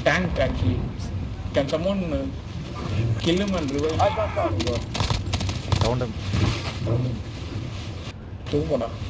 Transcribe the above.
tank actually. Can someone kill him and revive? I got Found him. தூங்கடா